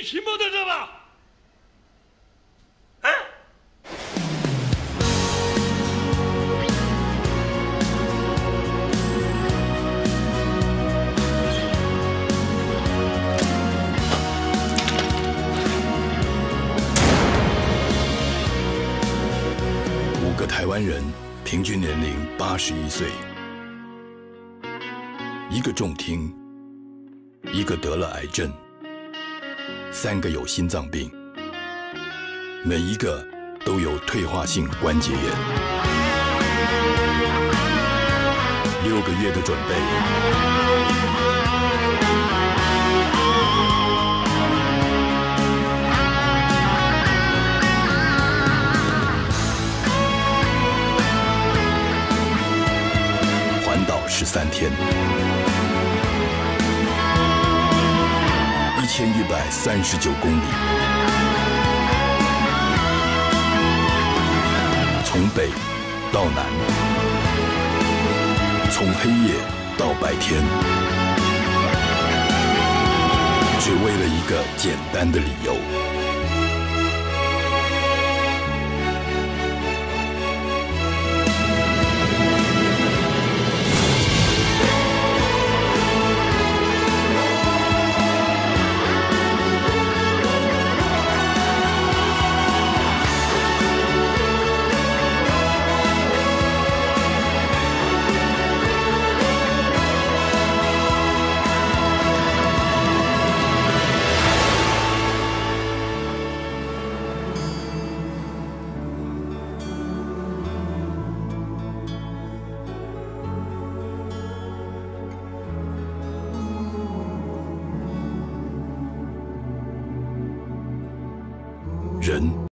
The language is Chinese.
骑摩托车吧？啊？ 5个台湾人，平均年龄81岁，1个重听，1个得了癌症，3个有心脏病，每一个都有退化性关节炎。6个月的准备，环岛13天，1139公里，从北到南，从黑夜到白天，只为了一个简单的理由。人